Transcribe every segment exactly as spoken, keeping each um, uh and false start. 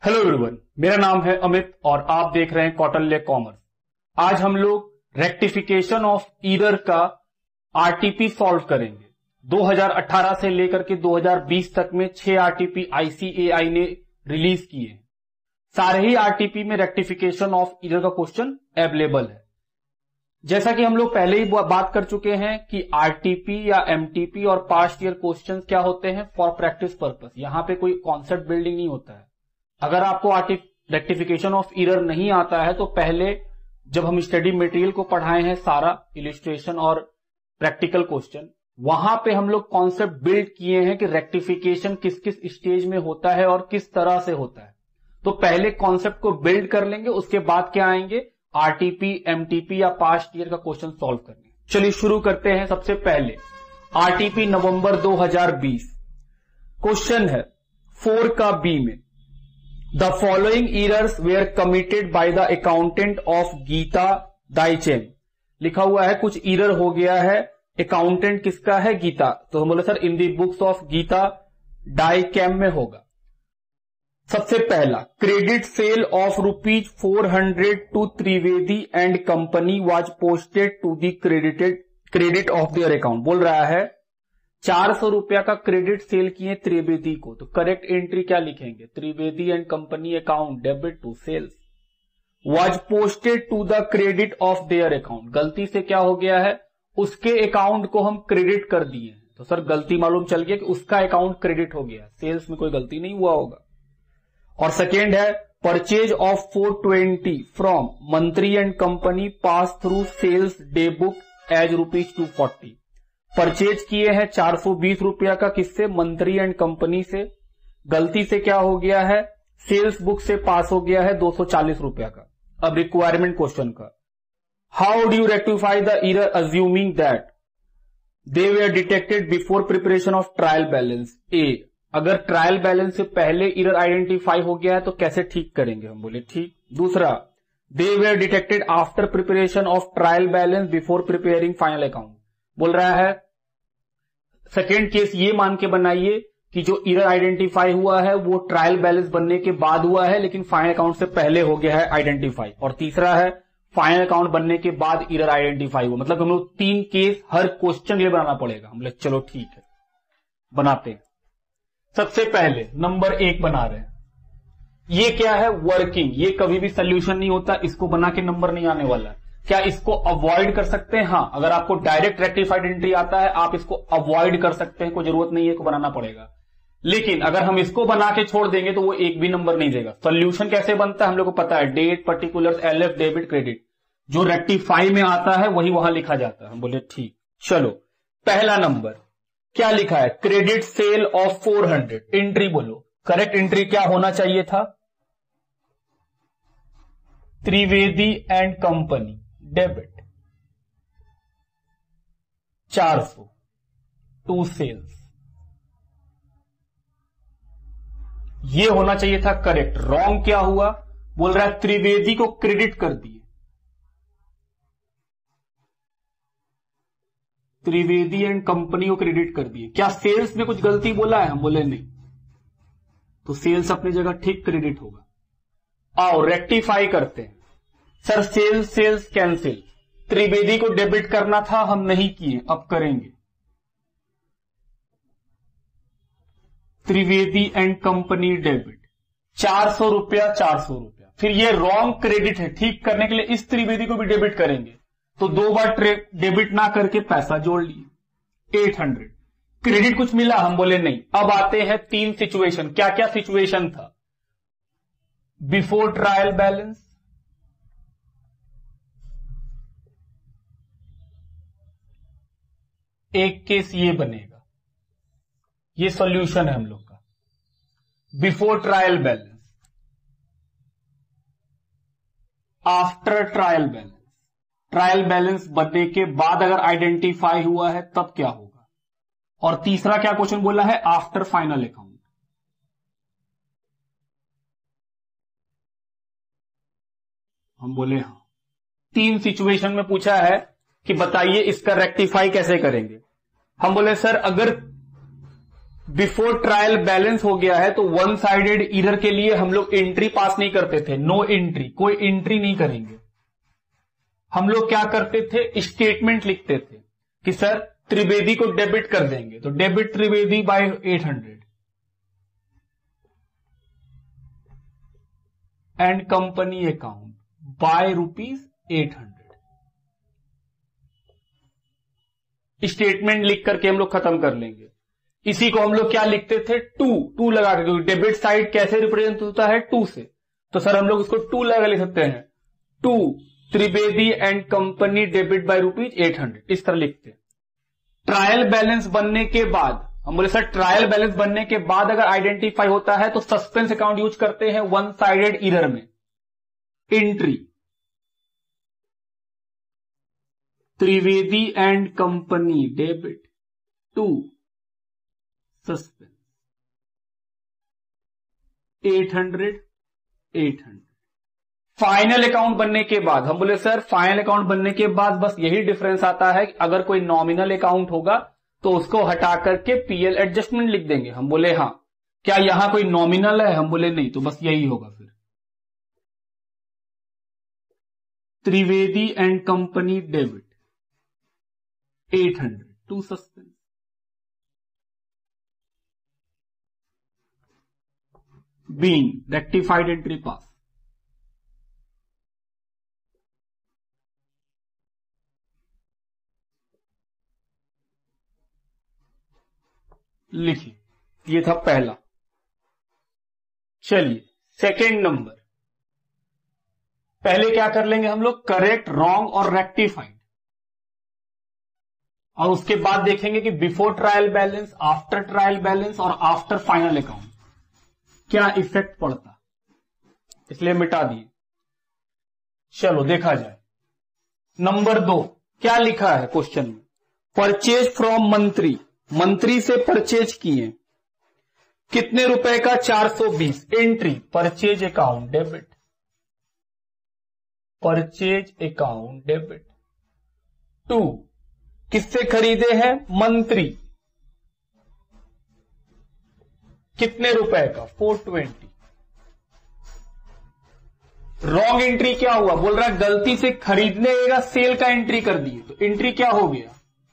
Hello everyone, मेरा नाम है अमित और आप देख रहे हैं कौटिल्य कॉमर्स। आज हम लोग रेक्टिफिकेशन ऑफ एरर का आरटीपी सॉल्व करेंगे। दो हज़ार अठारह से लेकर के दो हज़ार बीस तक में छह आरटीपी आईसीएआई ने रिलीज किए हैं। सारे ही आरटीपी में रेक्टिफिकेशन ऑफ एरर का क्वेश्चन अवेलेबल है। जैसा कि हम लोग पहले ही बात कर चुके हैं कि आरटीपी या एमटीपी और पास्ट ईयर क्वेश्चंस क्या होते हैं फॉर प्रैक्टिस पर्पस। यहां पे कोई कॉन्सेप्ट बिल्डिंग नहीं होता है। अगर आपको रेक्टिफिकेशन ऑफ एरर नहीं आता है तो पहले जब हम स्टडी मटेरियल को पढ़ाए हैं सारा इलिस्ट्रेशन और प्रैक्टिकल क्वेश्चन, वहां पे हम लोग कॉन्सेप्ट बिल्ड किए हैं कि रेक्टिफिकेशन किस किस स्टेज में होता है और किस तरह से होता है। तो पहले कॉन्सेप्ट को बिल्ड कर लेंगे, उसके बाद क्या आएंगे आरटीपी, एमटीपी या पास्ट ईयर का क्वेश्चन सॉल्व करने। चलिए शुरू करते हैं। सबसे पहले आरटीपी नवंबर दो हज़ार बीस क्वेश्चन है फोर का बी में, the following errors were committed by the accountant of Gita Dyechem. लिखा हुआ है कुछ एरर हो गया है, अकाउंटेंट किसका है? गीता। तो हम बोले sir in the books of Gita Dyechem में होगा। सबसे पहला, credit sale of rupees four hundred to Trivedi and company was posted to the credited credit of their account. बोल रहा है चार सौ रुपया का क्रेडिट सेल किए त्रिवेदी को, तो करेक्ट एंट्री क्या लिखेंगे? Trivedi and company account debit to sales was posted to the credit of their account. गलती से क्या हो गया है, उसके अकाउंट को हम क्रेडिट कर दिए हैं। तो सर गलती मालूम चल गया कि उसका अकाउंट क्रेडिट हो गया, सेल्स में कोई गलती नहीं हुआ होगा। और सेकेंड है purchase of four twenty from Mantri and company pass through sales day book as rupees two forty. Purchase किए हैं चार सौ बीस रुपया का, किससे? मंत्री एंड कंपनी से। गलती से क्या हो गया है, सेल्स बुक से पास हो गया है दो सौ चालीस रुपया का। अब रिक्वायरमेंट क्वेश्चन का, how do you rectify the error assuming that they were detected before preparation of trial balance. A, अगर ट्रायल बैलेंस से पहले एरर आइडेंटिफाई हो गया है तो कैसे ठीक करेंगे? हम बोले ठीक। दूसरा, they were detected after preparation of trial balance before preparing final account. बोल रहा है सेकेंड केस ये मान के बनाइए कि जो एरर आइडेंटिफाई हुआ है वो ट्रायल बैलेंस बनने के बाद हुआ है लेकिन फाइनल अकाउंट से पहले हो गया है आइडेंटिफाई। और तीसरा है फाइनल अकाउंट बनने के बाद एरर आइडेंटिफाई हुआ। मतलब हम लोग तीन केस हर क्वेश्चन ये बनाना पड़ेगा। हम लोग चलो ठीक है बनाते हैं। सबसे पहले नंबर एक बना रहे हैं, ये क्या है? वर्किंग। ये कभी भी सोल्यूशन नहीं होता, इसको बना के नंबर नहीं आने वाला। क्या इसको अवॉइड कर सकते हैं? हाँ, अगर आपको डायरेक्ट रेक्टिफाइड एंट्री आता है आप इसको अवॉइड कर सकते हैं, कोई जरूरत नहीं है, इसको बनाना पड़ेगा। लेकिन अगर हम इसको बना के छोड़ देंगे तो वो एक भी नंबर नहीं देगा। सोल्यूशन कैसे बनता है हम लोग को पता है, date, particular, LF, debit, credit. जो रेक्टिफाई में आता है वही वहां लिखा जाता है। हम बोले ठीक। चलो पहला नंबर क्या लिखा है? Credit sale of four hundred. Entry बोलो, करेक्ट एंट्री क्या होना चाहिए था? त्रिवेदी एंड कंपनी डेबिट चार सौ टू सेल्स, ये होना चाहिए था करेक्ट। रॉन्ग क्या हुआ? बोल रहा है त्रिवेदी को क्रेडिट कर दिए। त्रिवेदी एंड कंपनी को क्रेडिट कर दिए। क्या सेल्स में कुछ गलती बोला है? हम बोले नहीं, तो सेल्स अपनी जगह ठीक क्रेडिट होगा। आओ रेक्टिफाई करते हैं। Sir sales sales cancel, Trivedi को डेबिट करना था, हम नहीं किए, अब करेंगे। त्रिवेदी एंड कंपनी डेबिट चार सौ रुपया चार सौ रुपया। फिर ये रॉन्ग क्रेडिट है, ठीक करने के लिए इस त्रिवेदी को भी डेबिट करेंगे, तो दो बार डेबिट ना करके पैसा जोड़ लिए एट हंड्रेड। क्रेडिट कुछ मिला? हम बोले नहीं। अब आते हैं तीन सिचुएशन। क्या क्या सिचुएशन था? बिफोर ट्रायल बैलेंस, एक केस ये बनेगा, ये सॉल्यूशन है हम लोग का। Before trial balance, after trial balance. Trial balance बनने के बाद अगर आइडेंटिफाई हुआ है तब क्या होगा? और तीसरा क्या क्वेश्चन बोला है? After final account. हम बोले हां। तीन सिचुएशन में पूछा है कि बताइए इसका रेक्टिफाई कैसे करेंगे। हम बोले सर अगर बिफोर ट्रायल बैलेंस हो गया है तो वन साइडेड ईरर के लिए हम लोग एंट्री पास नहीं करते थे, नो एंट्री, कोई एंट्री नहीं करेंगे। हम लोग क्या करते थे, स्टेटमेंट लिखते थे कि सर त्रिवेदी को डेबिट कर देंगे, तो debit Trivedi by eight hundred and company account by rupees eight hundred. Statement लिख करके हम लोग खत्म कर लेंगे। इसी को हम लोग क्या लिखते थे, टू, टू लगा के, क्योंकि डेबिट साइड कैसे रिप्रेजेंट होता है, टू से, तो सर हम लोग इसको टू लगा लिख सकते हैं, to Trivedi and company debit by rupees eight hundred, इस तरह लिखते हैं। ट्रायल बैलेंस बनने के बाद हम बोले सर ट्रायल बैलेंस बनने के बाद अगर आइडेंटिफाई होता है तो सस्पेंस अकाउंट यूज करते हैं वन साइडेड ईरर में। Entry Trivedi and company debit to suspense eight hundred eight hundred. Final account बनने के बाद हम बोले सर फाइनल अकाउंट बनने के बाद बस यही डिफरेंस आता है कि अगर कोई नॉमिनल अकाउंट होगा तो उसको हटा करके पीएल एडजस्टमेंट लिख देंगे। हम बोले हां, क्या यहां कोई नॉमिनल है, हम बोले नहीं, तो बस यही होगा। फिर Trivedi and company debit eight hundred to suspense being rectified entry pass. लिखिए, ये था पहला। चलिए सेकेंड नंबर, पहले क्या कर लेंगे हम लोग, करेक्ट, रॉन्ग और रेक्टिफाइड, और उसके बाद देखेंगे कि before trial balance, after trial balance और आफ्टर फाइनल अकाउंट क्या इफेक्ट पड़ता, इसलिए मिटा दिए। चलो देखा जाए। नंबर दो क्या लिखा है क्वेश्चन में, परचेज फ्रॉम मंत्री, मंत्री से परचेज किए कितने रुपए का, चार सौ बीस। Entry purchase account debit, purchase account debit. To किससे खरीदे हैं, मंत्री, कितने रुपए का, फोर ट्वेंटी। रॉन्ग एंट्री क्या हुआ, बोल रहा है गलती से खरीदने का सेल का एंट्री कर दिए, तो एंट्री क्या हो गया,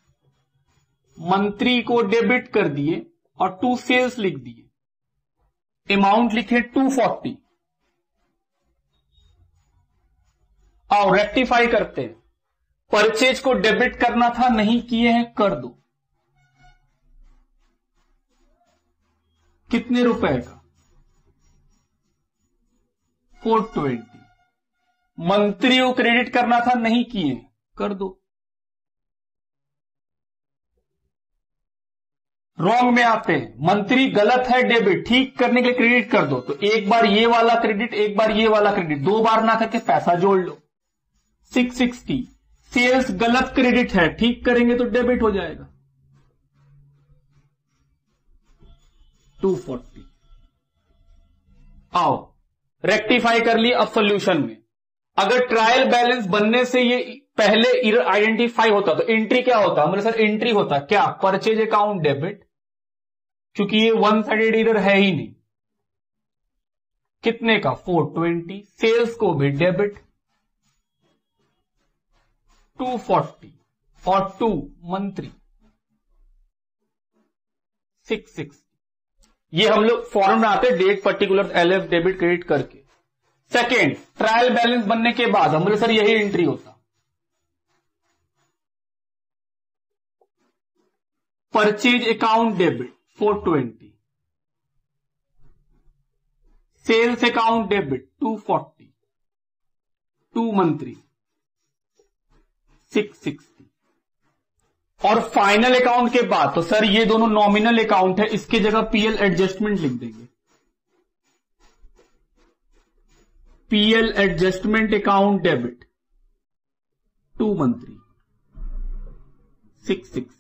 मंत्री को डेबिट कर दिए और टू सेल्स लिख दिए, अमाउंट लिखे टू फोर्टी। आओ रेक्टिफाई करते हैं, परचेज को डेबिट करना था, नहीं किए हैं, कर दो। कितने रुपए का, फोर ट्वेंटी। मंत्री को क्रेडिट करना था, नहीं किए, कर दो। रॉन्ग में आते हैं, मंत्री गलत है डेबिट, ठीक करने के लिए क्रेडिट कर दो, तो एक बार ये वाला क्रेडिट, एक बार ये वाला क्रेडिट, दो बार ना करके पैसा जोड़ लो। सिक्स सिक्सटी सेल्स गलत क्रेडिट है, ठीक करेंगे तो डेबिट हो जाएगा, टू फोर्टी। आओ रेक्टिफाई कर लिए। अब सॉल्यूशन में अगर ट्रायल बैलेंस बनने से ये पहले एरर आइडेंटिफाई होता तो एंट्री क्या होता, हमारे सर एंट्री होता क्या, परचेज अकाउंट डेबिट, क्योंकि ये वन साइडेड एरर है ही नहीं। कितने का, फोर ट्वेंटी। सेल्स को भी डेबिट, टू फोर्टी और टू मंत्री, सिक्स सिक्सटी। ये हम लोग फॉर्म बनाते हैं date particular LF debit credit करके। सेकेंड, ट्रायल बैलेंस बनने के बाद हमारे सर यही एंट्री होता, purchase account debit four twenty, sales account debit two forty, to Mantri six sixty. और फाइनल अकाउंट के बाद तो सर ये दोनों नॉमिनल अकाउंट है, इसके जगह पीएल एडजस्टमेंट लिख देंगे, PL adjustment account debit to Mantri six sixty.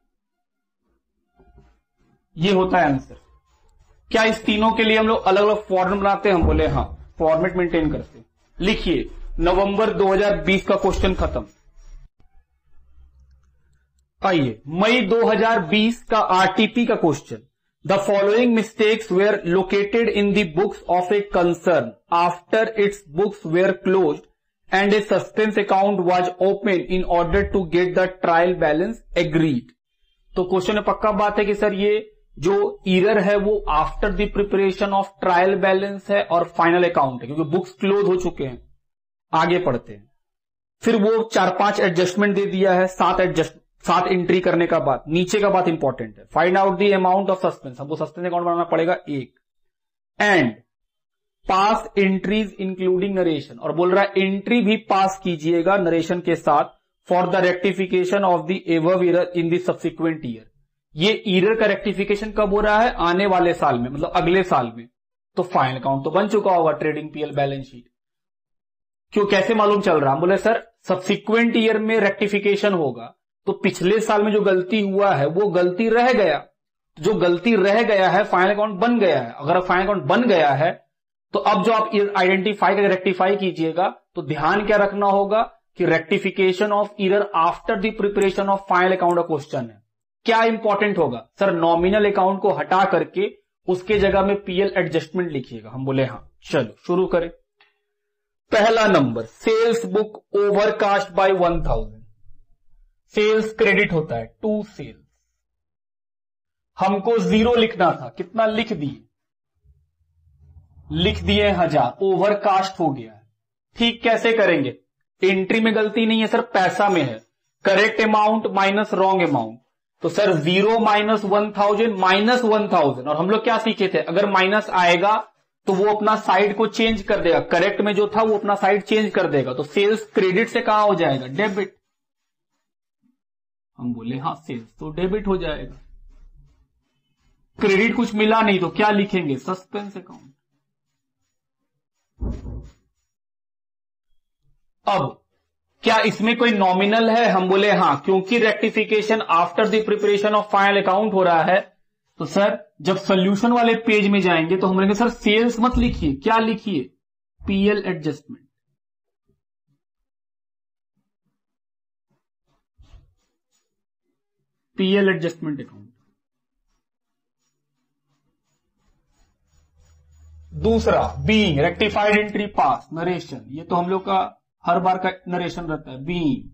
ये होता है आंसर। क्या इस तीनों के लिए हम लोग अलग अलग फॉर्मेट बनाते हैं, हम बोले हाँ फॉर्मेट मेंटेन करते हैं। लिखिए नवंबर दो हज़ार बीस का क्वेश्चन खत्म। आइए मई दो हज़ार बीस का आरटीपी का question. The following mistakes were located in the books of a concern after its books were closed and a suspense account was open in order to get the trial balance agreed. तो question में पक्का बात है कि sir ये जो error है वो after the preparation of trial balance है और फाइनल अकाउंट है, क्योंकि बुक्स क्लोज हो चुके हैं। आगे पढ़ते हैं। फिर वो चार पांच एडजस्टमेंट दे दिया है, सात एडजस्ट सात एंट्री करने का बाद नीचे का बात इंपॉर्टेंट है। Find out the amount of suspense, हमको सस्पेंस अकाउंट बनाना पड़ेगा एक, and pass entries including narration, और बोल रहा है एंट्री भी पास कीजिएगा नरेशन के साथ for the rectification of the above error in the subsequent year. ये ईरर का रेक्टिफिकेशन कब हो रहा है? आने वाले साल में, मतलब अगले साल में। तो फाइनल अकाउंट तो बन चुका होगा, ट्रेडिंग पीएल बैलेंस शीट। क्यों, कैसे मालूम चल रहा? हम बोले सर सब्सिक्वेंट ईयर में रेक्टिफिकेशन होगा तो पिछले साल में जो गलती हुआ है वो गलती रह गया, जो गलती रह गया है फाइनल अकाउंट बन गया है। अगर फाइनल अकाउंट बन गया है तो अब जो आप आइडेंटिफाई करके रेक्टिफाई कीजिएगा तो ध्यान क्या रखना होगा कि rectification of error after the preparation of final account का क्वेश्चन है। क्या इंपॉर्टेंट होगा? सर नॉमिनल अकाउंट को हटा करके उसके जगह में पीएल एडजस्टमेंट लिखिएगा। हम बोले हाँ, चलो शुरू करें। पहला number, sales book overcast by one thousand. Sales credit होता है टू सेल्स, हमको जीरो लिखना था, कितना लिख दिए? लिख दिए हजार, ओवरकास्ट हो गया। ठीक, कैसे करेंगे? एंट्री में गलती नहीं है सर, पैसा में है। Correct amount minus wrong amount, तो sir zero minus one thousand minus one thousand. और हम लोग क्या सीखे थे? अगर माइनस आएगा तो वो अपना साइड को चेंज कर देगा, करेक्ट में जो था वो अपना साइड चेंज कर देगा। तो सेल्स क्रेडिट से कहां हो जाएगा? डेबिट। हम बोले हाँ, सेल्स तो डेबिट हो जाएगा। क्रेडिट कुछ मिला नहीं तो क्या लिखेंगे? Suspense account. अब क्या इसमें कोई नॉमिनल है? हम बोले हाँ, क्योंकि rectification after the preparation of final account हो रहा है। तो सर जब सोल्यूशन वाले पेज में जाएंगे तो हम बोलेंगे सर सेल्स मत लिखिए, क्या लिखिए? PL adjustment. PL adjustment account. दूसरा, being rectified entry pass narration, ये तो हम लोग का हर बार का नरेशन रहता है। बीइंग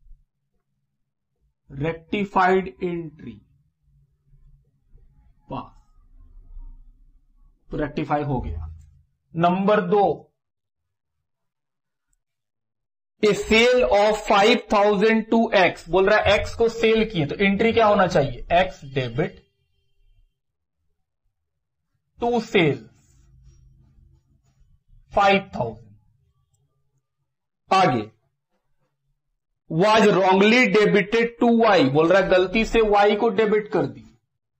रेक्टिफाइड एंट्री पास, तो रेक्टिफाई हो गया। नंबर दो, a sale of five thousand to X, बोल रहा है एक्स को सेल किए, तो एंट्री क्या होना चाहिए? X debit to sale five thousand. आगे, was wrongly debited to Y, बोल रहा है गलती से वाई को डेबिट कर दी,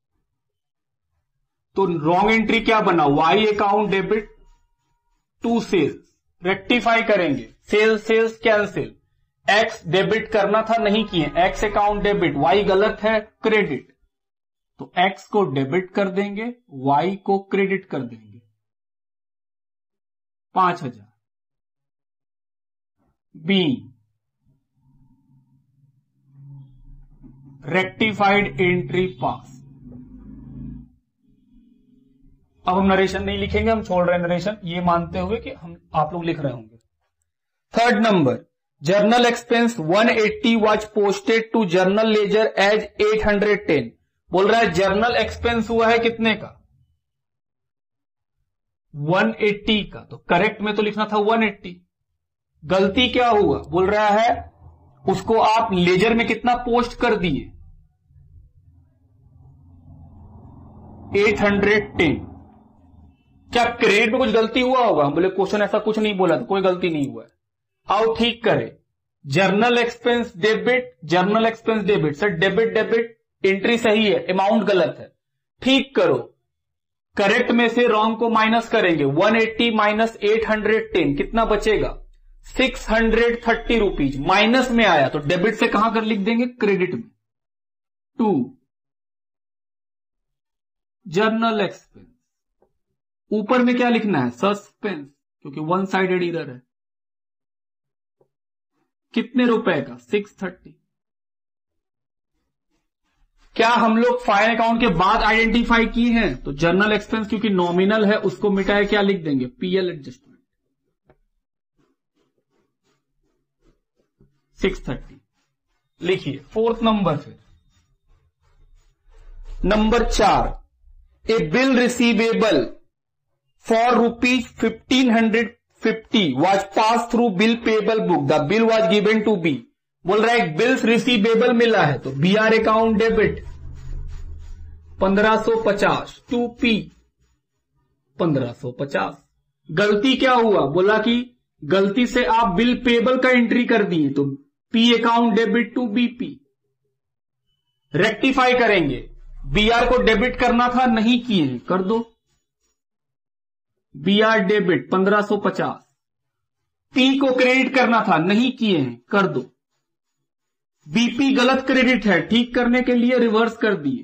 तो रॉन्ग एंट्री क्या बना? Y account debit to sales. Rectify करेंगे, sales sales cancel, X debit करना था नहीं किए, एक्स अकाउंट डेबिट, वाई गलत है क्रेडिट, तो एक्स को डेबिट कर देंगे, वाई को क्रेडिट कर देंगे, पांच हजार। Be rectified entry pass. अब हम नरेशन नहीं लिखेंगे, हम छोड़ रहे हैं नरेशन, ये मानते हुए कि हम आप लोग लिख रहे होंगे। Third number, journal expense one eighty was posted to journal ledger as eight hundred ten. बोल रहा है जर्नल एक्सपेंस हुआ है कितने का? वन एट्टी का, तो करेक्ट में तो लिखना था वन एट्टी। गलती क्या हुआ? बोल रहा है उसको आप लेजर में कितना पोस्ट कर दिए? Eight hundred ten. क्या क्रेडिट में कुछ गलती हुआ होगा? हम बोले क्वेश्चन ऐसा कुछ नहीं बोला, तो कोई गलती नहीं हुआ है। आओ ठीक करे, journal expense debit, journal expense debit, sir debit debit entry सही है, अमाउंट गलत है, ठीक करो। करेक्ट में से रॉन्ग को माइनस करेंगे, one eighty minus eight hundred ten कितना बचेगा? Six hundred thirty rupees. Minus में आया तो डेबिट से कहां कर लिख देंगे? क्रेडिट में। टू जर्नल एक्सपेंस, ऊपर में क्या लिखना है? सस्पेंस, क्योंकि वन साइडेड इरर है। कितने रुपए का? Six thirty. क्या हम लोग फाइन अकाउंट के बाद आइडेंटिफाई किए हैं? तो जर्नल एक्सपेंस क्योंकि नॉमिनल है उसको मिटाए क्या लिख देंगे? पीएल एडजस्टमेंट सिक्स थर्टी लिखिए। फोर्थ नंबर फिर नंबर चार, a bill receivable for rupees fifteen hundred fifty was pass through bill payable book, the bill was given to B. बोल रहा है बिल्स रिसीवेबल मिला है तो बी आर अकाउंट डेबिट पंद्रह सौ पचास टू पी पंद्रह सौ पचास। गलती क्या हुआ? बोला कि गलती से आप बिल पेबल का एंट्री कर दिए तो P account debit to BP. Rectify करेंगे, बी आर को डेबिट करना था नहीं किए हैं, कर दो बी आर डेबिट पंद्रह सौ पचास। पी को क्रेडिट करना था नहीं किए हैं, कर दो। बीपी गलत क्रेडिट है, ठीक करने के लिए रिवर्स कर दिए।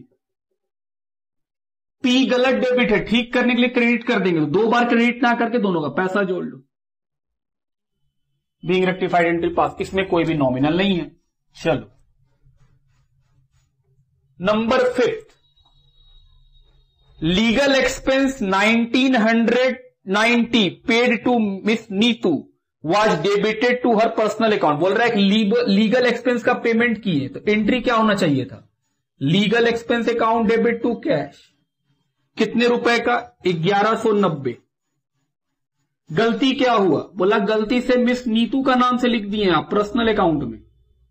पी गलत डेबिट है, ठीक करने के लिए क्रेडिट कर देंगे, दो बार क्रेडिट ना करके दोनों का पैसा जोड़ लो। Being rectified entry pass. इसमें कोई भी नॉमिनल नहीं है। चलो number fifth, legal expense nineteen hundred ninety paid to miss Neetu was debited to her personal account. बोल रहा है कि लीगल एक्सपेंस का पेमेंट किए तो एंट्री क्या होना चाहिए था? Legal expense account debit to cash. कितने रुपए का? ग्यारह सौ नब्बे। गलती क्या हुआ? बोला गलती से मिस नीतू का नाम से लिख दिए आप पर्सनल अकाउंट में।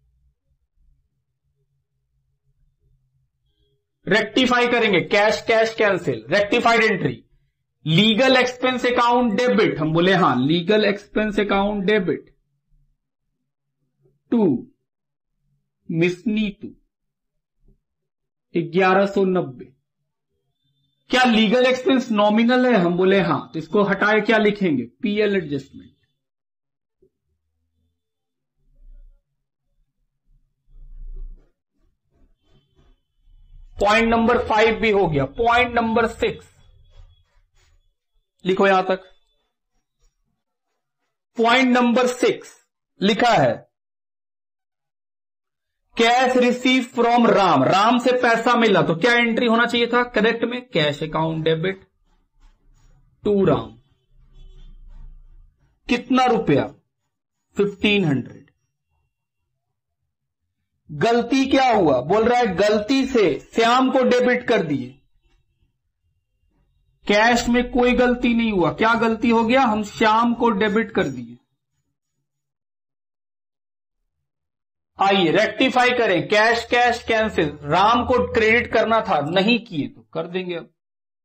रेक्टिफाई करेंगे, cash cash cancel, rectified entry. Legal expense account debit, हम बोले हां legal expense account debit to miss Neetu ग्यारह सौ नब्बे। क्या लीगल एक्सपेंस नॉमिनल है? हम बोले हां, तो इसको हटाए क्या लिखेंगे? PL adjustment. Point number five भी हो गया। पॉइंट नंबर सिक्स लिखो यहां तक। पॉइंट नंबर सिक्स लिखा है cash receive from Ram. Ram से पैसा मिला तो क्या एंट्री होना चाहिए था करेक्ट में? Cash account debit to Ram. कितना रुपया? Fifteen hundred. गलती क्या हुआ? बोल रहा है गलती से श्याम को डेबिट कर दिए। कैश में कोई गलती नहीं हुआ, क्या गलती हो गया? हम श्याम को डेबिट कर दिए। आइए रेक्टिफाई करें, कैश कैश कैंसिल। राम को क्रेडिट करना था नहीं किए तो कर देंगे अब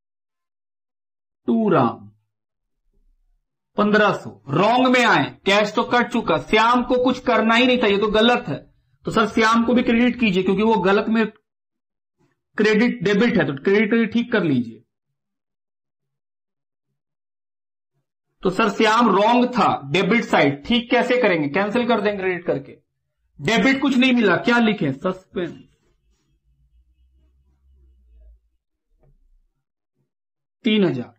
टू राम पंद्रह सौ। रॉन्ग में आए, कैश तो कट चुका, श्याम को कुछ करना ही नहीं था, ये तो गलत है। तो सर श्याम को भी क्रेडिट कीजिए क्योंकि वो गलत में क्रेडिट डेबिट है तो क्रेडिट ठीक कर लीजिए। तो सर श्याम रॉन्ग था डेबिट साइड, ठीक कैसे करेंगे? कैंसिल कर देंगे क्रेडिट करके। डेबिट कुछ नहीं मिला, क्या लिखें? सस्पेंस। तीन हजार।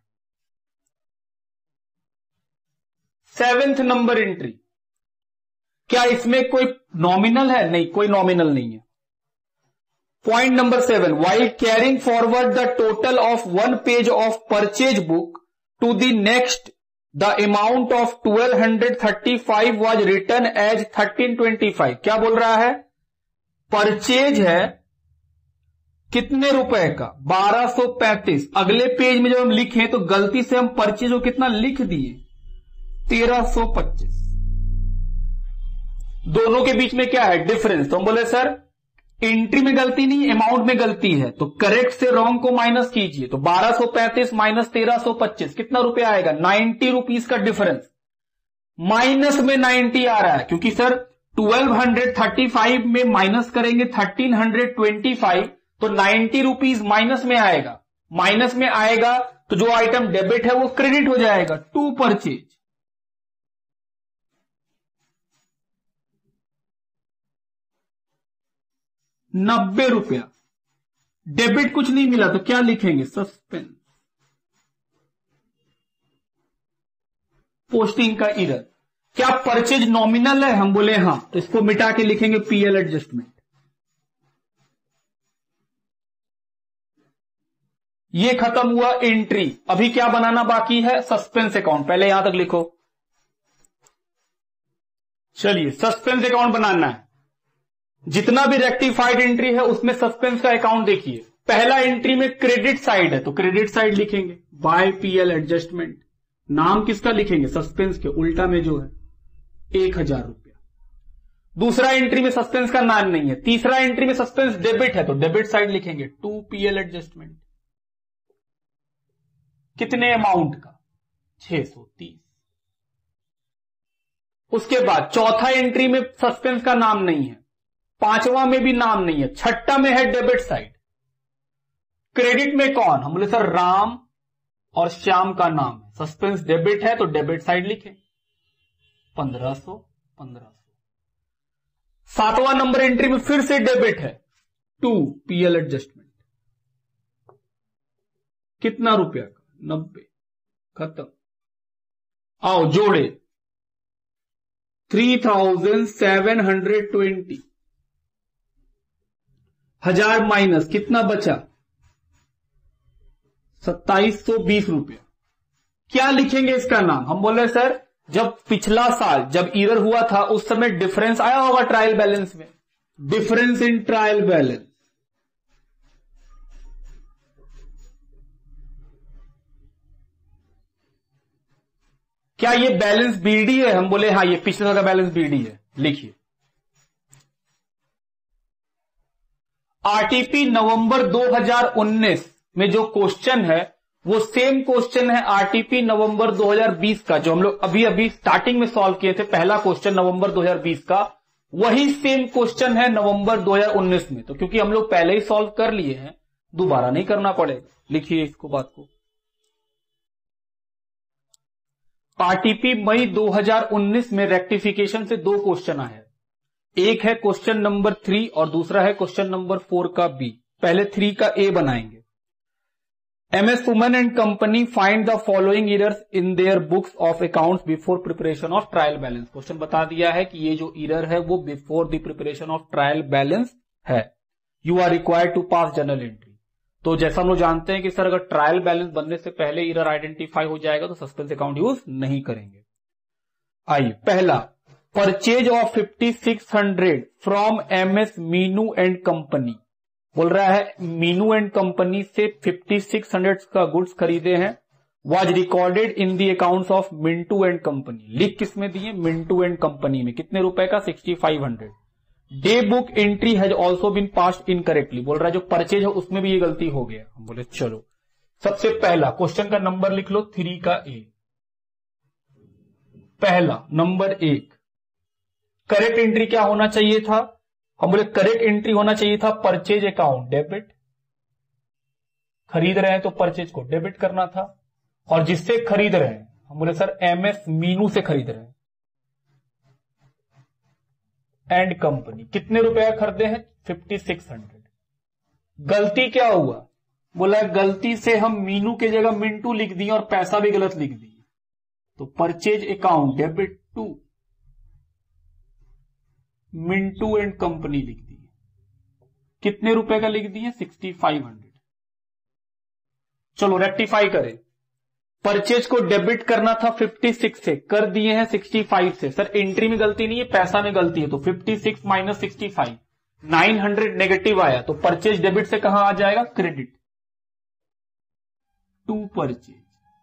सेवेंथ नंबर एंट्री, क्या इसमें कोई नॉमिनल है? नहीं, कोई नॉमिनल नहीं है। Point number seven, while carrying forward the total of one page of purchase book to the next, the amount of twelve hundred thirty five was return as thirteen twenty five. क्या बोल रहा है? Purchase है कितने रुपए का? बारह सौ पैंतीस। अगले पेज में जब हम लिखे तो गलती से हम परचेज को कितना लिख दिए? तेरह सौ पच्चीस। दोनों के बीच में क्या है डिफरेंस? तो हम बोले सर एंट्री में गलती नहीं, अमाउंट में गलती है, तो करेक्ट से रॉन्ग को माइनस कीजिए। तो बारह सौ पैंतीस माइनस तेरह सौ पच्चीस कितना रुपया आएगा? नाइन्टी रुपीस का डिफरेंस। माइनस में नाइन्टी आ रहा है क्योंकि sir twelve hundred thirty five में माइनस करेंगे थर्टीन हंड्रेड ट्वेंटी फाइव तो नाइन्टी रुपीस माइनस में आएगा। माइनस में आएगा तो जो आइटम डेबिट है वो क्रेडिट हो जाएगा टू परचेज। नब्बे रुपया। डेबिट कुछ नहीं मिला तो क्या लिखेंगे? सस्पेंस। पोस्टिंग का इरर। क्या परचेज नॉमिनल है? हम बोले हां, तो इसको मिटा के लिखेंगे पीएल एडजस्टमेंट। ये खत्म हुआ एंट्री। अभी क्या बनाना बाकी है? Suspense account. पहले यहां तक लिखो। चलिए सस्पेंस अकाउंट बनाना है। जितना भी रेक्टिफाइड एंट्री है उसमें सस्पेंस का अकाउंट देखिए। पहला एंट्री में क्रेडिट साइड है तो क्रेडिट साइड लिखेंगे बाय पीएल एडजस्टमेंट। नाम किसका लिखेंगे? सस्पेंस के। उल्टा में जो है एक हजार रुपया। दूसरा एंट्री में सस्पेंस का नाम नहीं है। तीसरा एंट्री में सस्पेंस डेबिट है तो डेबिट साइड लिखेंगे टू पीएल एडजस्टमेंट। कितने अमाउंट का? छह सौ तीस। उसके बाद चौथा एंट्री में सस्पेंस का नाम नहीं है, पांचवा में भी नाम नहीं है, छठा में है डेबिट साइड। क्रेडिट में कौन? हम बोले सर राम और श्याम का नाम है। सस्पेंस डेबिट है तो डेबिट साइड लिखे पंद्रह सौ पंद्रह सौ। सातवां नंबर एंट्री में फिर से डेबिट है टू पीएल एडजस्टमेंट। कितना रुपया का? नब्बे। खत्म। आओ जोड़े three thousand seven hundred twenty. हजार माइनस कितना बचा? सत्ताईस सौ बीस रुपया। क्या लिखेंगे इसका नाम? हम बोले सर जब पिछला साल जब ईरर हुआ था उस समय डिफरेंस आया होगा ट्रायल बैलेंस में। Difference in trial balance. क्या ये बैलेंस बीडी है? हम बोले हाँ ये पिछले साल का बैलेंस बीडी है। लिखिए आरटीपी नवंबर दो हज़ार उन्नीस में जो क्वेश्चन है वो सेम क्वेश्चन है आरटीपी नवंबर दो हज़ार बीस का, जो हम लोग अभी अभी स्टार्टिंग में सॉल्व किए थे। पहला क्वेश्चन नवंबर दो हज़ार बीस का, वही सेम क्वेश्चन है नवंबर दो हज़ार उन्नीस में। तो क्योंकि हम लोग पहले ही सॉल्व कर लिए हैं दोबारा नहीं करना पड़ेगा। लिखिए इसको, बात को। आरटीपी मई दो हज़ार उन्नीस में रेक्टिफिकेशन से दो क्वेश्चन आए हैं। एक है क्वेश्चन नंबर थ्री और दूसरा है क्वेश्चन नंबर फोर का बी। पहले थ्री का ए बनाएंगे। M S woman and company find the following errors in their books of accounts before preparation of trial balance. Question बता दिया है कि ये जो एरर है वो before the preparation of trial balance है। You are required to pass journal entry. तो जैसा हम लोग जानते हैं कि सर अगर ट्रायल बैलेंस बनने से पहले एरर आइडेंटिफाई हो जाएगा तो सस्पेंस अकाउंट यूज नहीं करेंगे। आइए पहला, purchase of fifty six hundred from M S Meenu and company. बोल रहा है मीनू एंड कंपनी से फिफ्टी सिक्स हंड्रेड का गुड्स खरीदे हैं। Was recorded in the accounts of Mintu and company. लिख किसमें दिए? मिंटू एंड कंपनी में। कितने रुपए का? Sixty five hundred. Day book entry has also been passed incorrectly. बोल रहा है जो परचेज है उसमें भी ये गलती हो गया। हम बोले चलो सबसे पहला क्वेश्चन का नंबर लिख लो, थ्री का ए। पहला नंबर एक, करेक्ट एंट्री क्या होना चाहिए था? हम बोले करेक्ट एंट्री होना चाहिए था परचेज अकाउंट डेबिट। खरीद रहे हैं तो परचेज को डेबिट करना था। और जिससे खरीद रहे हैं हम बोले सर एम एस मीनू से खरीद रहे हैं एंड कंपनी। कितने रुपए खरीदे हैं? Fifty six hundred. गलती क्या हुआ? बोला गलती से हम मीनू के जगह मिंटू लिख दिए और पैसा भी गलत लिख दिए। तो purchase account debit to Mintu and company लिख दी। कितने रुपए का लिख दिए? Sixty five hundred. चलो रेक्टिफाई करें। परचेज को डेबिट करना था फिफ्टी सिक्स से, कर दिए हैं सिक्सटी फाइव से। सर एंट्री में गलती नहीं है, पैसा में गलती है। तो fifty six minus sixty five, nine hundred negative आया। तो परचेज डेबिट से कहां आ जाएगा? Credit to purchase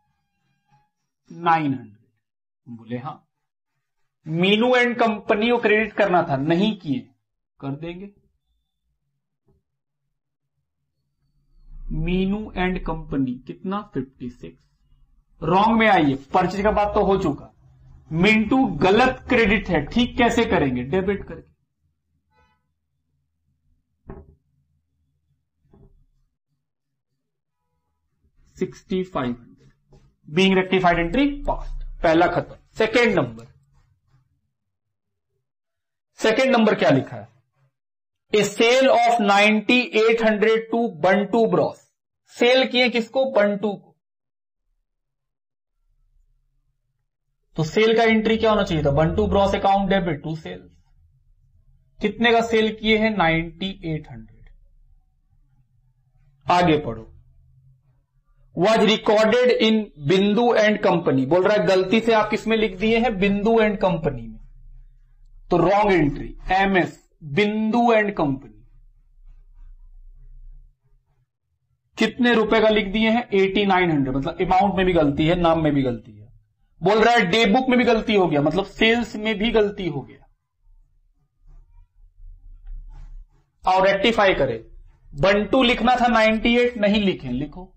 nine hundred. बोले हाँ। मीनू एंड कंपनी को क्रेडिट करना था, नहीं किए, कर देंगे। मीनू एंड कंपनी कितना? Fifty six. रॉन्ग में आइए, परचेज का बात तो हो चुका। मिंटू गलत क्रेडिट है, ठीक कैसे करेंगे? डेबिट करके। Sixty five hundred being rectified entry passed. पहला खत्म। सेकेंड नंबर, सेकेंड नंबर क्या लिखा है? A sale of ninety eight hundred to Bantu bros. Sale किए किसको? बंटू को। तो सेल का एंट्री क्या होना चाहिए था? Bantu bros account debit to sale. कितने का सेल किए हैं? Ninety eight hundred. आगे पढ़ो। वॉज रिकॉर्डेड इन बिंदु एंड कंपनी। बोल रहा है गलती से आप किसमें लिख दिए हैं, बिंदु एंड कंपनी में, तो wrong entry, M S Bindu and company. कितने रुपए का लिख दिए हैं, एटी नाइन हंड्रेड, मतलब अमाउंट में भी गलती है, नाम में भी गलती है। बोल रहा है डे बुक में भी गलती हो गया, मतलब सेल्स में भी गलती हो गया। और रेक्टिफाई करें, बंटू लिखना था नाइंटी एट, नहीं लिखें, लिखो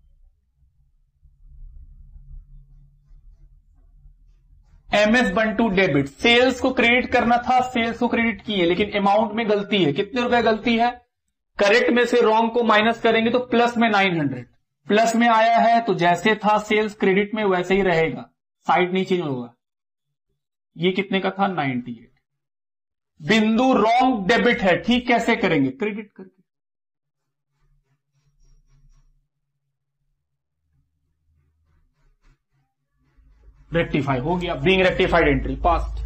M S Bantu debit. Sales को क्रेडिट करना था, सेल्स को क्रेडिट किए, लेकिन अमाउंट में गलती है। कितने रुपए गलती है, करेक्ट में से रॉन्ग को माइनस करेंगे तो प्लस में नाइन हंड्रेड, प्लस में आया है तो जैसे था सेल्स क्रेडिट में वैसे ही रहेगा, साइड नहीं चेंज होगा। ये कितने का था, ninety eight. Bindu wrong debit है, ठीक कैसे करेंगे, क्रेडिट करके। रेक्टिफाई हो गया, being rectified entry passed.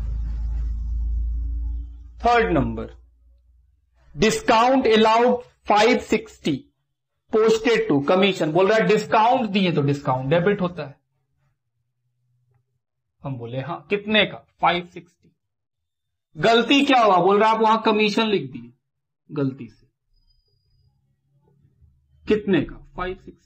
Third number, discount allowed five sixty posted to commission. बोल रहा है डिस्काउंट दिए तो डिस्काउंट डेबिट होता है। हम बोले हाँ, कितने का, फाइव सिक्सटी। गलती क्या हुआ, बोल रहा है आप वहां कमीशन लिख दिए गलती से। कितने का, फाइव सिक्सटी।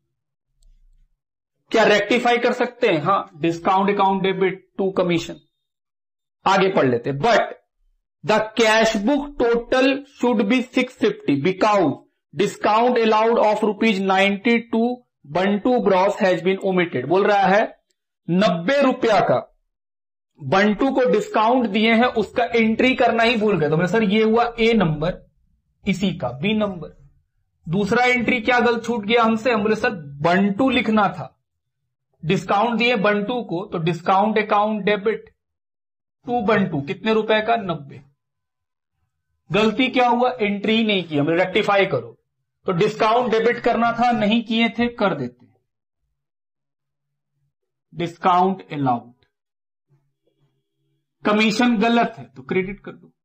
क्या रेक्टिफाई कर सकते हैं, हाँ, discount account debit to commission. आगे पढ़ लेते, but the cash book total should be six fifty because discount allowed of rupees ninety to Bantu bros has been omitted. बोल रहा है नब्बे रुपया का बंटू को डिस्काउंट दिए हैं, उसका एंट्री करना ही भूल गए। तो मैं सर ये हुआ ए नंबर, इसी का बी नंबर। दूसरा एंट्री क्या गलत छूट गया हमसे, हम बोले सर बंटू लिखना था, डिस्काउंट दिए बंटू को तो discount account debit to Bantu, कितने रुपए का, नब्बे। गलती क्या हुआ, एंट्री नहीं की, हमने रेक्टिफाई करो। तो डिस्काउंट डेबिट करना था, नहीं किए थे, कर देते डिस्काउंट अलाउड। कमीशन गलत है तो क्रेडिट कर दो।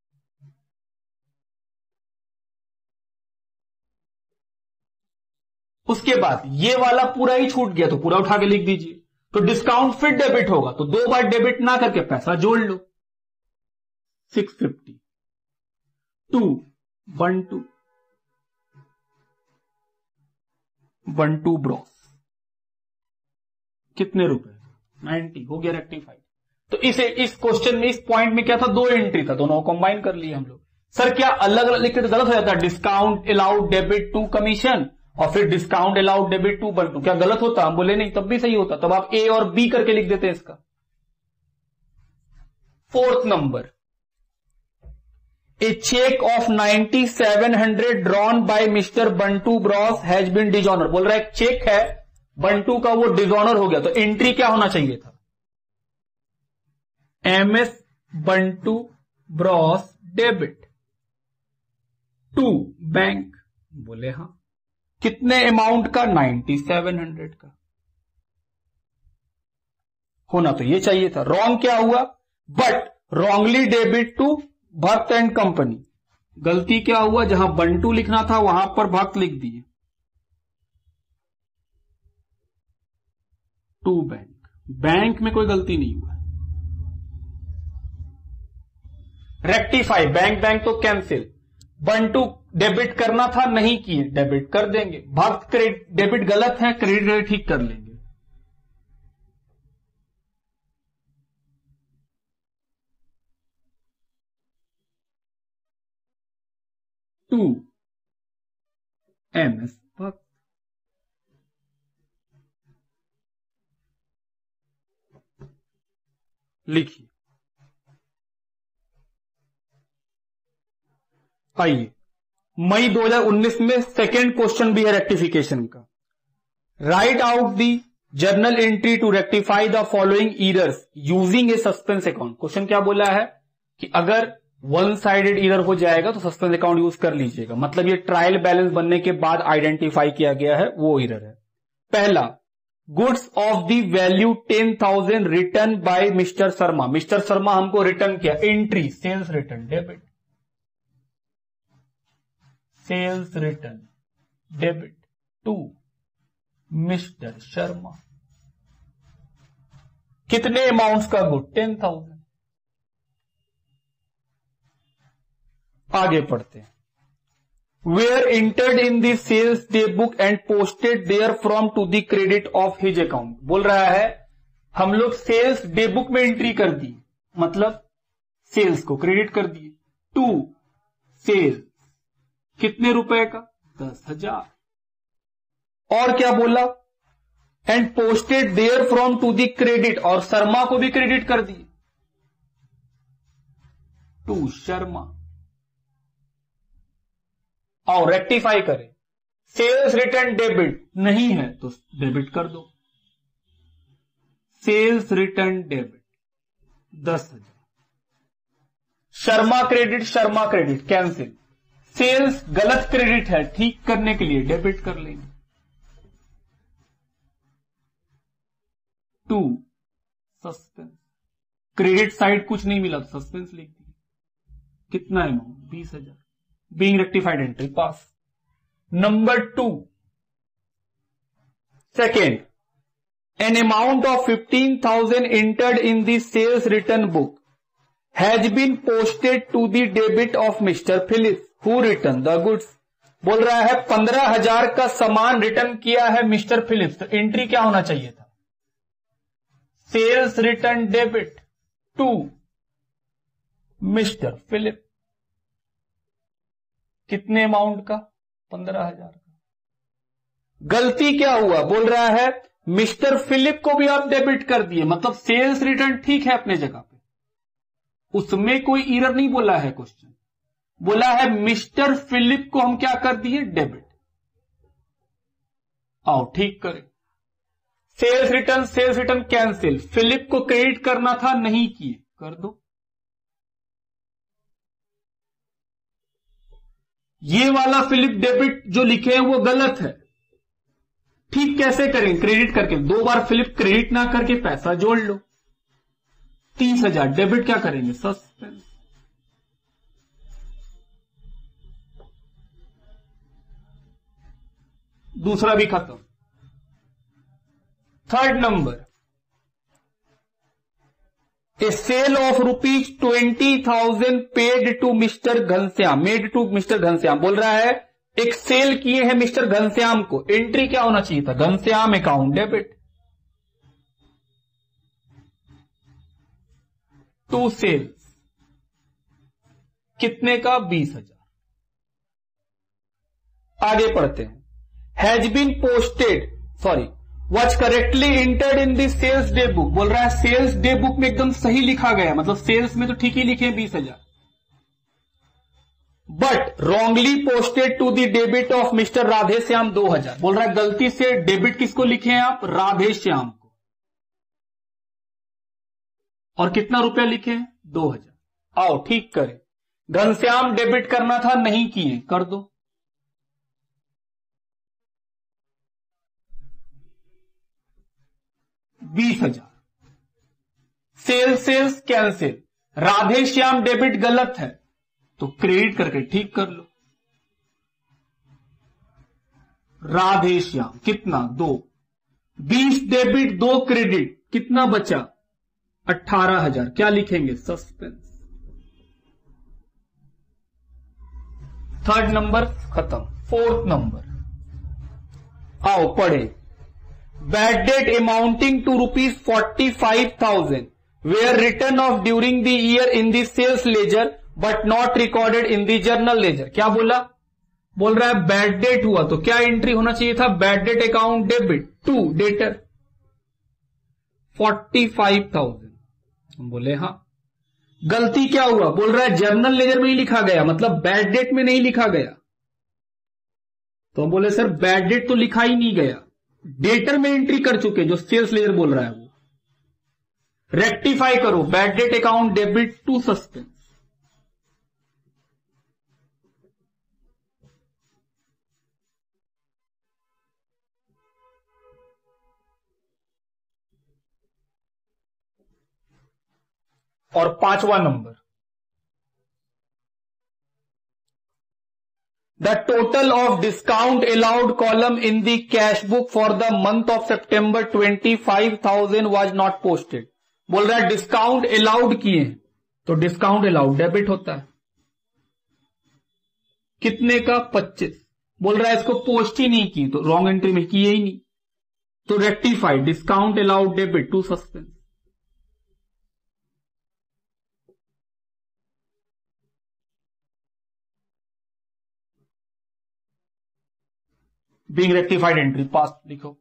उसके बाद ये वाला पूरा ही छूट गया तो पूरा उठा के लिख दीजिए। तो डिस्काउंट फिर डेबिट होगा तो दो बार डेबिट ना करके पैसा जोड़ लो, six fifty two one two one two bros, कितने रुपए, नाइन्टी। हो गया रेक्टिफाइड। तो इसे इस क्वेश्चन में, इस पॉइंट में क्या था, दो एंट्री था, दोनों को कंबाइन कर लिए हम लोग। सर क्या अलग अलग लिखते तो गलत हो जाता, discount allowed debit to commission और फिर discount allowed debit to Bantu, क्या गलत होता, हम बोले नहीं, तब भी सही होता। तब आप ए और बी करके लिख देते इसका। Fourth number, a cheque of ninety seven hundred drawn by mister Bantu bros has been dishonour. बोल रहा है एक चेक है बंटू का, वो डिसऑनर हो गया, तो एंट्री क्या होना चाहिए था, M S Bantu bros debit to bank. बोले हाँ, कितने अमाउंट का, नाइन्टी सेवन हंड्रेड का। होना तो ये चाहिए था। रॉन्ग क्या हुआ, but wrongly debit to Bhakt and company. गलती क्या हुआ, जहां बंटू लिखना था वहां पर भक्त लिख दिए, टू बैंक। बैंक में कोई गलती नहीं हुआ। रेक्टिफाई, बैंक बैंक तो कैंसिल। बंटू डेबिट करना था, नहीं किए, डेबिट कर देंगे। भक्त क्रेडिट डेबिट गलत है, क्रेडिट ठीक कर लेंगे। टू एम एस भक्त, लिखिए। आइए, मई दो हज़ार उन्नीस में सेकेंड क्वेश्चन भी है रेक्टिफिकेशन का। Write out the journal entry to rectify the following errors using a suspense account. Question क्या बोला है कि अगर वन साइडेड एरर हो जाएगा तो सस्पेंस अकाउंट यूज कर लीजिएगा। मतलब ये ट्रायल बैलेंस बनने के बाद आइडेंटिफाई किया गया है, वो एरर है। पहला, goods of the value ten thousand return by mister Sharma. Mister Sharma हमको रिटर्न किया, entry sales return debit, sales return debit to mister Sharma. कितने अमाउंट्स का गुड? Ten thousand. आगे पढ़ते हैं। Were entered in the sales day book and posted therefrom to the credit of his account. बोल रहा है हम लोग सेल्स डे बुक में एंट्री कर दी, मतलब सेल्स को क्रेडिट कर दिए टू सेल्स कितने रुपए का? दस हजार। और क्या बोला? And posted therefrom to the credit, और शर्मा को भी क्रेडिट कर दिए टू शर्मा। और रेक्टिफाई करें, सेल्स रिटर्न डेबिट नहीं है तो डेबिट कर दो, सेल्स रिटर्न डेबिट दस हजार। Sharma credit Sharma credit cancel, sales गलत क्रेडिट है, ठीक करने के लिए डेबिट कर लेंगे टू सस्पेंस। क्रेडिट साइड कुछ नहीं मिला तो सस्पेंस लिख दिए। कितना अमाउंट? बीस हजार। Being rectified entry pass. Number two, second, an amount of fifteen thousand entered in the sales return book has been posted to the debit of Mister Phillips who returned the goods। बोल रहा है पंद्रह हजार का सामान return किया है mister Philips, तो एंट्री क्या होना चाहिए था? Sales return debit to mister Philip. कितने अमाउंट का? पंद्रह हजार का। गलती क्या हुआ? बोल रहा है मिस्टर फिलिप को भी आप डेबिट कर दिए, मतलब सेल्स रिटर्न ठीक है अपने जगह पे, उसमें कोई एरर नहीं बोला है क्वेश्चन। बोला है मिस्टर फिलिप को हम क्या कर दिए? डेबिट। आओ ठीक करें। Sales return sales return cancel, Philip को क्रेडिट करना था नहीं किए, कर दो। ये वाला फिलिप डेबिट जो लिखे हैं वो गलत है, ठीक कैसे करें? क्रेडिट करके, दो बार फिलिप क्रेडिट ना करके पैसा जोड़ लो। तीस हजार डेबिट क्या करेंगे? सस्पेंस। दूसरा भी खत्म। Third number, a sale of rupees twenty thousand paid to mister Ghanshyam, made to mister Ghanshyam. बोल रहा है एक सेल किए हैं मिस्टर घनश्याम को, एंट्री क्या होना चाहिए था? Ghanshyam account debit to sales. कितने का? बीस हजार। आगे पढ़ते हैं। Has been posted, sorry, was correctly entered in the sales day book. बोल रहा है सेल्स डे बुक में एकदम सही लिखा गया, मतलब सेल्स में तो ठीक ही लिखे बीस हजार, but wrongly posted to the debit of mister Radhe Shyam दो हजार। बोल रहा है गलती से डेबिट किसको लिखे हैं आप? राधे श्याम को। और कितना रुपया लिखे हैं? दो हजार। आओ ठीक करें। घनश्याम डेबिट करना था नहीं किए, कर दो। बीस हजार। Sale sales cancel, Radhe Shyam debit गलत है तो क्रेडिट करके ठीक कर लो। राधे श्याम कितना? दो। बीस डेबिट दो क्रेडिट, कितना बचा? अट्ठारह हजार। क्या लिखेंगे? सस्पेंस। थर्ड नंबर खत्म। फोर्थ नंबर, आओ पढ़े। Bad debt amounting to rupees forty five thousand were written off during the year in the sales ledger but not recorded in the journal ledger. क्या बोला? बोल रहा है बैड डेट हुआ तो क्या एंट्री होना चाहिए था? Bad debt account debit to debtor forty five thousand. हम बोले हाँ। गलती क्या हुआ? बोल रहा है जर्नल लेजर में ही लिखा गया, मतलब बैड डेट में नहीं लिखा गया। तो हम बोले सर बैड डेट तो लिखा ही नहीं गया, डेटर में एंट्री कर चुके, जो सेल्स लेजर बोल रहा है वो। रेक्टिफाई करो, bad debt account debit to suspense. और पांचवा number, the total of discount allowed column in the cash book for the month of September twenty five thousand was not posted. बोल रहा है डिस्काउंट अलाउड किए हैं, तो discount allowed debit होता है कितने का, पच्चीस। बोल रहा है इसको पोस्ट ही नहीं की, तो रॉन्ग एंट्री में किए ही नहीं, तो rectified discount allowed debit to suspense. Being rectified entry pass लिखो।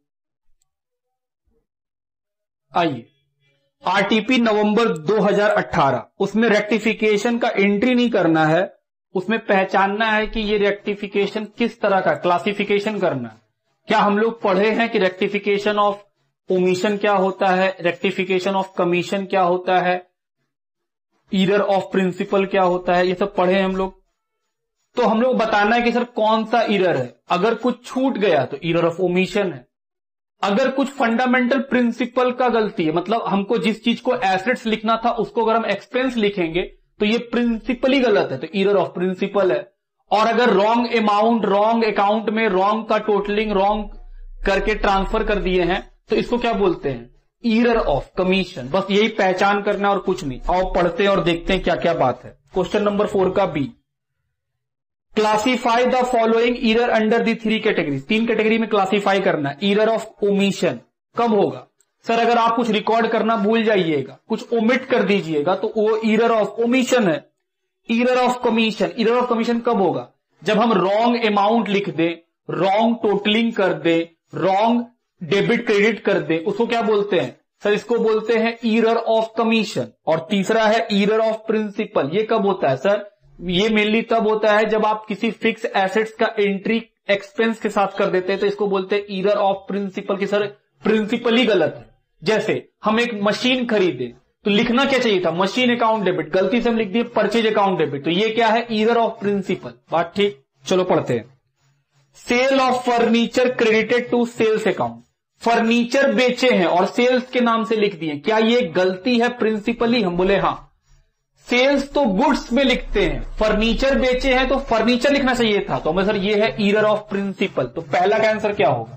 आइए आरटीपी नवंबर दो हज़ार अठारह, उसमें रेक्टिफिकेशन का एंट्री नहीं करना है, उसमें पहचानना है कि ये रेक्टिफिकेशन किस तरह का, क्लासिफिकेशन करना है। क्या हम लोग पढ़े हैं कि रेक्टिफिकेशन ऑफ ओमिशन क्या होता है, रेक्टिफिकेशन ऑफ कमीशन क्या होता है, ईरर ऑफ प्रिंसिपल क्या होता है, ये सब पढ़े हैं हम लोग। तो हम लोग बताना है कि सर कौन सा ईरर है। अगर कुछ छूट गया तो ईरर ऑफ ओमिशन है, अगर कुछ फंडामेंटल प्रिंसिपल का गलती है, मतलब हमको जिस चीज को एसेट्स लिखना था उसको अगर हम एक्सपेंस लिखेंगे तो ये प्रिंसिपली गलत है, तो ईरर ऑफ प्रिंसिपल है। और अगर रॉन्ग अमाउंट रॉन्ग अकाउंट में रॉन्ग का टोटलिंग रॉन्ग करके ट्रांसफर कर दिए हैं तो इसको क्या बोलते हैं, ईरर ऑफ कमीशन। बस यही पहचान करना और कुछ नहीं। आओ पढ़ते हैं और देखते हैं क्या क्या बात है। क्वेश्चन नंबर फोर का B, classify the following error under the three category. तीन कैटेगरी में क्लासीफाई करना। ईरर ऑफ ओमिशन कब होगा, सर अगर आप कुछ रिकॉर्ड करना भूल जाइएगा, कुछ ओमिट कर दीजिएगा तो वो ईरर ऑफ ओमिशन है। Error of commission, error of commission कब होगा, जब हम रॉन्ग अमाउंट लिख दें, रॉन्ग टोटलिंग कर दें, रॉन्ग डेबिट क्रेडिट कर दें, उसको क्या बोलते हैं सर, इसको बोलते हैं ईरर ऑफ कमीशन। और तीसरा है ईरर ऑफ प्रिंसिपल। ये कब होता है सर, ये मेनली तब होता है जब आप किसी फिक्स एसेट्स का एंट्री एक्सपेंस के साथ कर देते हैं, तो इसको बोलते हैं ईरर ऑफ प्रिंसिपल की सर प्रिंसिपल ही गलत है। जैसे हम एक मशीन खरीदे तो लिखना क्या चाहिए था, मशीन अकाउंट डेबिट, गलती से हम लिख दिए परचेज अकाउंट डेबिट, तो ये क्या है, ईरर ऑफ प्रिंसिपल। बात ठीक, चलो पढ़ते हैं। Sale of furniture credited to sales account. Furniture बेचे हैं और सेल्स के नाम से लिख दिए, क्या ये गलती है प्रिंसिपली, हम बोले हाँ। सेल्स तो गुड्स में लिखते हैं, फर्नीचर बेचे हैं तो फर्नीचर लिखना चाहिए था, तो हमें सर ये है ईरर ऑफ प्रिंसिपल। तो पहला का आंसर क्या होगा,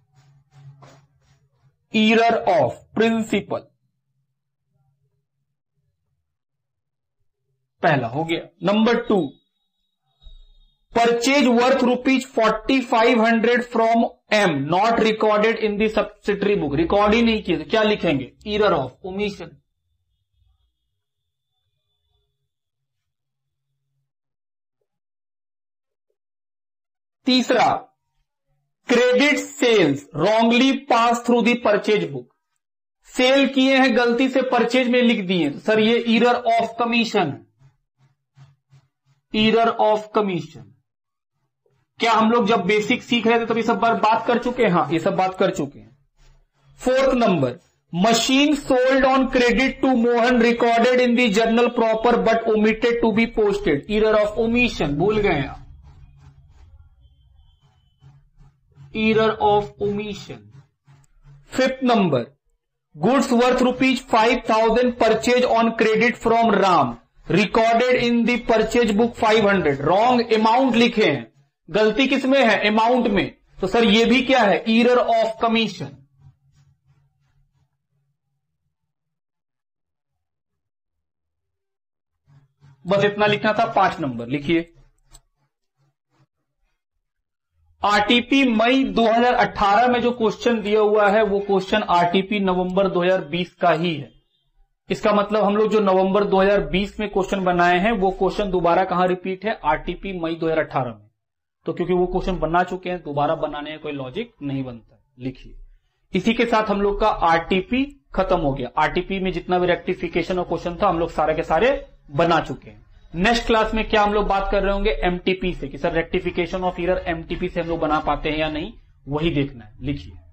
ईरर ऑफ प्रिंसिपल, पहला हो गया। Number two, purchase worth rupees forty five hundred from M not recorded in the subsidiary book. Record ही नहीं किए तो क्या लिखेंगे, ईरर ऑफ ओमिशन। तीसरा, credit sales wrongly pass through the purchase book. Sale किए हैं गलती से परचेज में लिख दिए, तो सर ये error of commission, error of commission. क्या हम लोग जब बेसिक सीख रहे थे तभी सब बार बात कर चुके हैं, हाँ ये सब बात कर चुके हैं। Fourth number, machine sold on credit to Mohan recorded in the journal proper but omitted to be posted, error of omission, भूल गए आप, error of omission. Fifth number, goods worth rupees five thousand purchase on credit from Ram recorded in the purchase book five hundred, wrong amount लिखे हैं, गलती किसमें है, amount में, तो सर ये भी क्या है, ईरर ऑफ कमीशन। बस इतना लिखना था, पांच नंबर लिखिए। आरटीपी मई दो हज़ार अठारह में जो क्वेश्चन दिया हुआ है वो क्वेश्चन आरटीपी नवंबर दो हज़ार बीस का ही है। इसका मतलब हम लोग जो नवंबर दो हज़ार बीस में क्वेश्चन बनाए हैं वो क्वेश्चन दोबारा कहां रिपीट है, आरटीपी मई दो हज़ार अठारह में। तो क्योंकि वो क्वेश्चन बना चुके हैं, दोबारा बनाने में कोई लॉजिक नहीं बनता, लिखिए। इसी के साथ हम लोग का आरटीपी खत्म हो गया। आरटीपी में जितना भी रेक्टिफिकेशन और क्वेश्चन था हम लोग सारे के सारे बना चुके हैं। नेक्स्ट क्लास में क्या हम लोग बात कर रहे होंगे, एमटीपी से, कि sir rectification of error MTP से हम लोग बना पाते हैं या नहीं, वही देखना है, लिखिए।